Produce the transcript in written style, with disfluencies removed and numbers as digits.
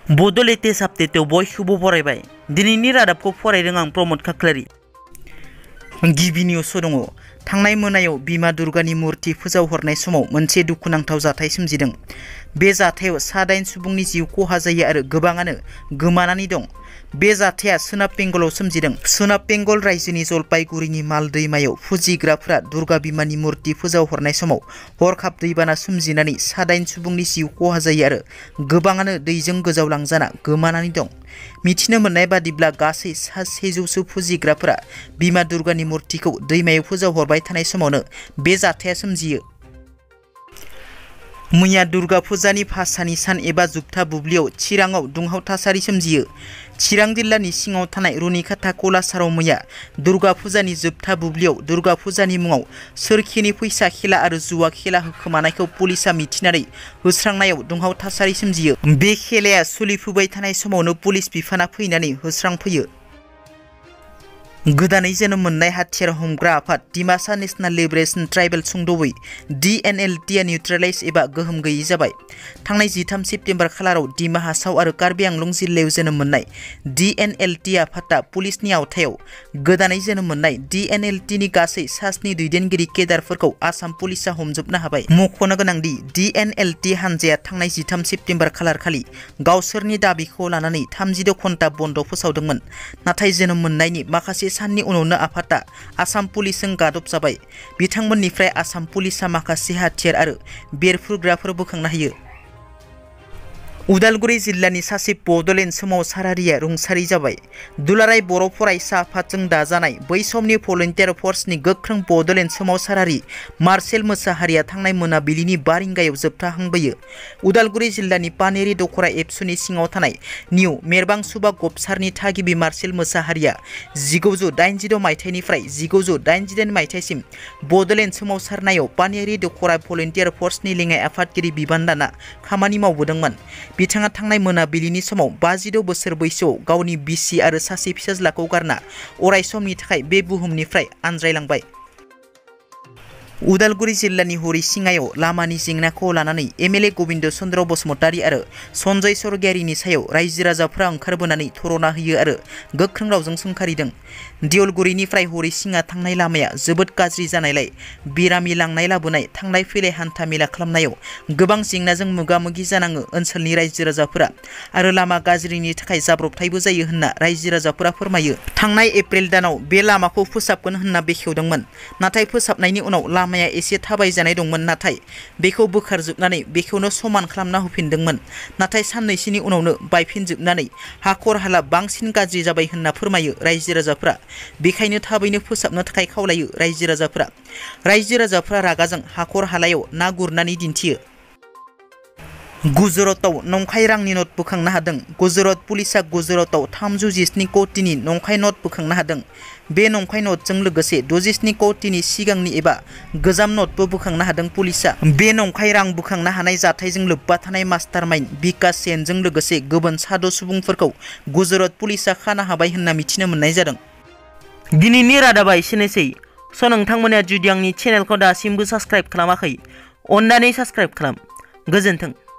Bodo latest आपडेटआव बयखौबो बरायबाय। दिनैनि रादाबखौ फरायदों आं प्रमद खाख्लारि। गिबि निउस दङ। थांनाय मोनायाव बिमा दुर्गानि मुर्ति फोजावहरनाय समाव मोनसे दुखुनांथाव जाथाय सोमजिदों। बे जाथायाव 9 सुबुंनि जिउ खहा जायो आरो गोबाङानो गोमानानै दं। बे जाथाया सोनाब बेंगलाव सोमजिदों। सोनाब बेंगल रायजोनि जलपाइगुरिनि माल दैमायाव फुजिग्राफोरा दुर्गा बिमानि मुर्ति फोजावहरनाय समाव हरखाब दैबाना सोमजिनानै 9 सुबुंनि जिउ खहा जायो आरो गोबाङानो दैजों गोजावलांजाना गोमानानै दं। मिथिनो मोननाय बादिब्ला गासै 100सो फुजिग्राफोरा बिमा दुर्गानि मुर्तिखौ दैमायाव फोजावहरबाय थानाय समावनो बे जाथाया सोमजियो। मैया दुर्गा फुजानि भासानि सान एबा जोबथा बुब्लियाव चिराङाव दुंहाव थासारि सोमजियो। चिरां जिल्लानि सिङाव थानाय रुनिखाता कलासाराव मैया दुर्गा फुजानि जोबथा बुब्लियाव दुर्गा फुजानि मुङाव सोरखिनि फैसा खेला आरो जुवा खेला होखोमानायखौ पुलिसा मिथिनानै होस्रांनायाव दुंहाव थासारि सोमजियो। बे खेलाया सोलिफुबाय थानाय समावनो पुलिस बिफाना फैनानै होस्रांफैयो। गोदानै जोनोम मोननाय हाथियार हमग्रा आफाद डिमासा नेशनेल लिबरेशन ट्राइबेल सुंद'यै DNLTआ निउट्रेलाइज एबा गोहोम गैयै जाबाय। थांनाय 13 सेप्तेम्बर खालाराव डिमा हासाव आरो कार्बि आंलं जिल्लायाव जोनोम मोननाय DNLT आफादा पुलिसनि आवथायाव गोदानै जोनोम मोननाय DNLTनि गासै 7 दैदेनगिरि केडारफोरखौ आसाम पुलिसा हमजोबनो हाबाय। मख'नो गोनांदि DNLT हानजाया थांनाय 13 सेप्तेम्बर खालार खालि गावसोरनि दाबिखौ लानानै 36 घन्टा बन्द फोसावदोंमोन। नाथाय जोनोम मोननायनि माखासे साननि उनावनो आफादा आसाम पुलिसजों गादब जाबाय। बिथांमोननिफ्राय आसाम पुलिसा माखासे हाथियार आरो बेरफ्रुग्राफोर बोखांनो हायो। उदालगुरि जिल्लानि सासे बड'लेण्ड सोमावसारारिया रुंसारि जाबाय। दुलाराय बर' फरायसा आफादजों दाजानाय बै समनि भलन्टियार फर्सनि गोख्रों बड'लेण्ड सोमावसारारि मार्सेल मोसाहारिया थांनाय मोनाबिलिनि 5 रिंगायाव जोबथाहांबोयो। उदालगुरि जिल्लानि पानेरि दखरा एबसुनि सिङाव थानाय निउ मेरबांसुबा गबसारनि थागिबि मार्सेल मोसाहारिया 1982 मायथाइनिफ्राय 1988 मायथाइसिम बड'लेण्ड सोमावसारनायाव पानेरि दखरा भलन्टियार फर्सनि लेङाइ आफादगिरि बिबान लाना खामानि मावबोदोंमोन। बिथाङा थांनाय मोनाबिलिनि समाव 56 बोसोर बैसोआव गावनि बिसि आरो सासे फिसाज्लाखौ गारना अराय समनि थाखाय बे बुहुमनिफ्राय आनज्रायलांबाय। उदालगुरि जिल्लानि हरिसिङायाव लामानि जेंनाखौ लानानै MLA गबिन्द चन्द्र बसुमतारी आरो सन्जय सरगियारिनि सायाव रायजो राजाफोरा ओंखारबोनानै धरना होयो आरो गोख्रों रावजों सोंखारिदों। दियलगुरिनिफ्राय हरिसिङा थांनाय लामाया जोबोद गाज्रि जानायलाय बेरामि लांनाय लाबोनाय थांलाय फैलाय हान्था मेला खालामनायाव गोबां जेंनाजों मोगा मोगि जानाङो ओनसोलनि रायजो राजाफोरा आरो लामा गाज्रिनि थाखाय जाब्रबथायबो जायो होनना रायजो राजाफोरा फोरमायो। थांनाय एप्रिल दानाव बे लामाखौ फोसाबगोन होनना बेखेवदोंमोन। नाथाय फोसाबनायनि उनाव लामाया एसे थाबायजानाय दंमोन, नाथाय बेखौ बोखारजोबनानै बेखौनो समान खालामना होफिनदोंमोन। नाथाय साननैसोनि उनावनो बायफिनजोबनानै हाखर हाला बांसिन गाज्रि जाबाय होनना फोरमायो रायजो राजाफोरा। बेखायनो थाबैनो फोसाबनो थाखाय खावलायो रायजो राजाफोरा। रायजो राजाफोरा रागाजों हाखर हालायाव ना गुरनानै दिन्थियो। गुजरातआव नंखाय रांनि नोट बोखांनो हादों। गुजरात पुलिसा गुजरातआव 317 कौटिनि नंखाय नोट बोखांनो हादों। बे नंखाय नोटजों लोगोसे 67 कौटिनि सिगांनि एबा गोजाम नोटबो बोखांनो हादों पुलिसा। बे नंखाय रां बोखांनो हानाय जाथायजों लोब्बा थानाय मास्टारमाइन्ड बिकास सेनजों लोगोसे गुबुन 6 सुबुंफोरखौ गुजरात पुलिसा खानो हाबाय होनना मिथिनो मोननाय जादों। दिनैनि रादाबा एसेनोसै। नोंथांमोना जुदि आंनि चेनेलखौ दासिमबो साबस्क्राइब खालामाखै, अन्नानै साबस्क्राइब खालाम। गोजोन्थों।